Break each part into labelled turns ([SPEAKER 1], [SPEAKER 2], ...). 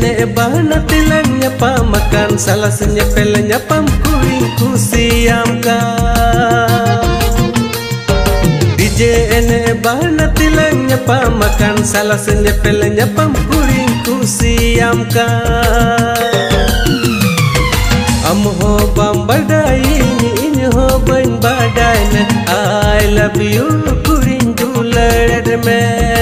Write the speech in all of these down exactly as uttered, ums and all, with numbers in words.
[SPEAKER 1] ene bahana tilang nyapa makan salah senyepel nyapam kuring kusiam ka D J ene bahana tilang nyapa makan salah senyepel nyapam kuring kusiam ka am ho bam badai ini ho ban badai na I love you kuring dular me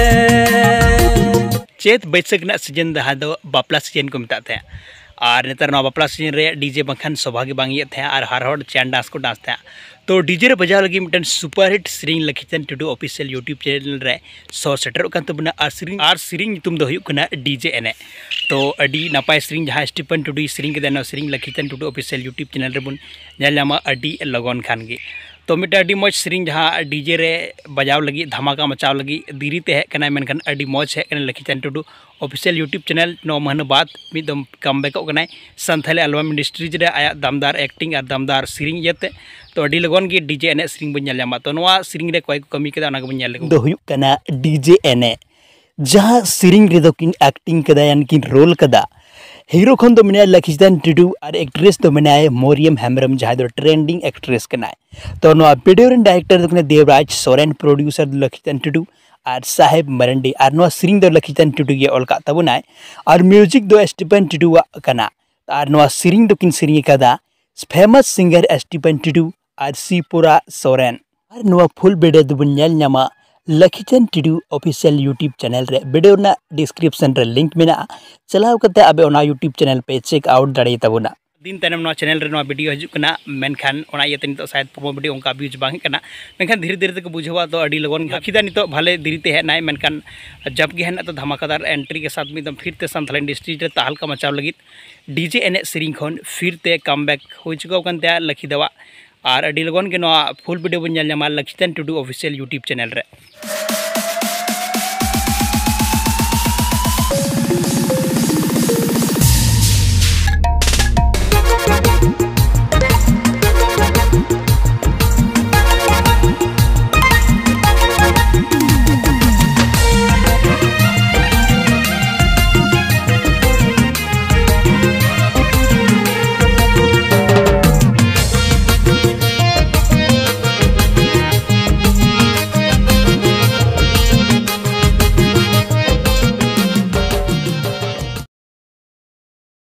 [SPEAKER 2] चेत बैसक season दहा दो बापला season को मता थे और नेतार नवा बापला season रे डीजे बंखान सौभाग्य बांगिए थे और हर हर चैन डांस को डांस थे तो डीजे रे बजाव लगी मिटन सुपर हिट सिरिंग Lakhichand Tudu official YouTube channel रे सौ सेटर कान तबना और सिरिंग और सिरिंग तुम दो हुयुक कना डीजे एने तो अडी नापाय सिरिंग जहां स्टीफन टुडू सिरिंग के देना सिरिंग Lakhichand Tudu official YouTube channel रे बुन नेलामा अडी लगन खान गे तो मिटा अडी मौज सिरिंग जहां डीजे रे बजाव लगी धमाका मचाव लगी दीरी ते है कना मेनखान अडी मौज है कना Lakhichand Tudu official YouTube channel नौ महीना बाद मिदम कम बैक कना संथाली एल्बम इंडस्ट्रीज रे आया दमदार एक्टिंग और दमदार सिरिंग येते तो अडी लगन गे डीजे एने सिरिंग बन नेलामा तो नवा सिरिंग रे कोई को कमी केदा ना बन नेल दो हुयुक कना डीजे एने जहां सिरिंग रे दो किन एक्टिंग कदा यानी किन रोल कदा हीरो खन तो मनाय लखीचंद टुडू और एक्ट्रेस तो मनाय मरियम हेम्ब्रम जहां दो ट्रेंडिंग एक्ट्रेस कनाय तो नो वीडियो रे डायरेक्टर दो देवराज सोरेन प्रोड्यूसर लखीचंद टुडू और साहेब मरंडी और नो सिरिंग दो लखीचंद टुडू गे ऑल का तबनाय और म्यूजिक दो स्टीफन टुडू कना और नो सिरिंग दो किन सिरिंग कदा फेमस सिंगर स्टीफन टुडू और सीपुरा सोरेन और नो फुल वीडियो दो नेल न्यामा Lakhichand Tudu official YouTube channel रे वीडियो ना डिस्क्रिप्शन रे लिंक मेना चलाव कते अबे ओना यूट्यूब चैनल पे चेक आउट दाड़े तबना दिन तनम नो चैनल रे नो वीडियो हजू कना मेनखान ओना इयते नितो शायद प्रोमो वीडियो उनका व्यूज बांग कना मेनखान धीरे धीरे तक बुझवा तो अडी लगन लखीदा नितो भले धीरे है नाय मेनखान जब के है तो धमाकेदार एंट्री के साथ में फिर ते संथाल इंडस्ट्री रे ताहल का मचाव लगी डीजे एने सिरिंग खन फिर ते कमबैक हो चुका कन ते लखीदावा और अडी लगन के नो फुल वीडियो बन नेल न्यामा Lakhichand Tudu official YouTube channel रे।